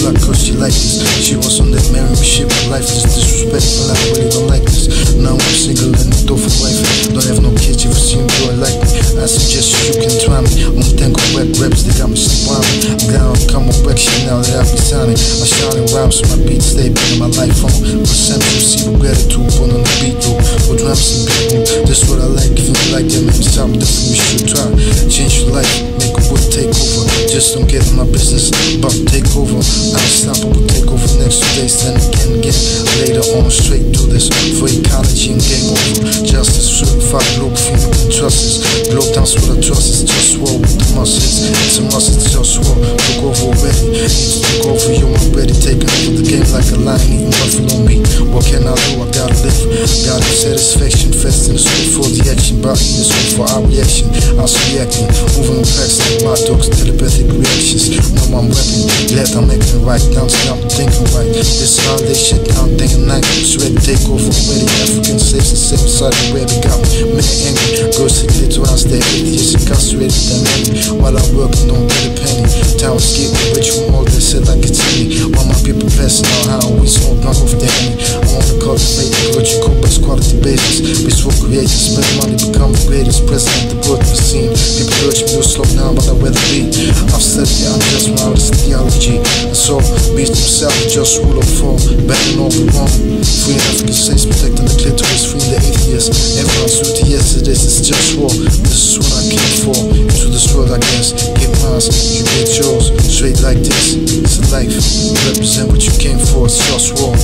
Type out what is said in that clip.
block cause she like this. She was on that marry me shit, but life is disrespectful. I really don't like this. Now I'm single and the door for wife. Don't have no kids, if you see me boy like me, I suggest you can try me. On tango web reps, they got me smiling. Now I'm coming back shit now that I be signing. I shining rhymes, my beats stay in my life on. Percent receive gratitude, put on the beat though. Or drums and beat. That's what I like, if you like that, maybe something different we should try. Change your life, make a wood take over. Just don't get in my business, but take over. Unstoppable take over next 2 days, then again. Later on, straight do this for ecology and game over. Justice, certified GLOBALFIRM, you can trust this. Globe dance with a trust, it's JustWar with the muscles. It's a must, it's JustWar. Took over already, need to take over, you I'm ready. Taking over the game like a lion, eating nothing on me. What can I do? I gotta live. Got satisfaction, fast in the street for the action. Body in the street for our reaction. I was reacting, moving with facts like my dogs, telepathic reactions. Now I'm rapping, glad I'm making it right. Down to I'm thinking right. This holiday shit, I'm thinking night. It's ready to take over already. African slaves and same side of where they got me. Man angry, girls sick little ass, they're atheists, incarcerated, they're angry. While I'm working, don't get a penny. Time is getting rich from all this shit like it's me. While my people passing out how we smoke knock off the enemy. I want to cultivate the virtue, best quality basis. Peaceful creators, spend money, become the greatest. President, the world we've seen. People urge me to slow down, but I'd rather be. I've studied Unconditional, this theology. And so, beast himself, just rule of form. Backing all we wrong. Free African slaves, protecting the clitoris, freeing the atheists. Everyone's with the yesterday's, it's JustWar. This is what I came for. Into this world, I guess. Get mine, you get yours. Straight like this, it's a life. Represent what you came for, it's JustWar.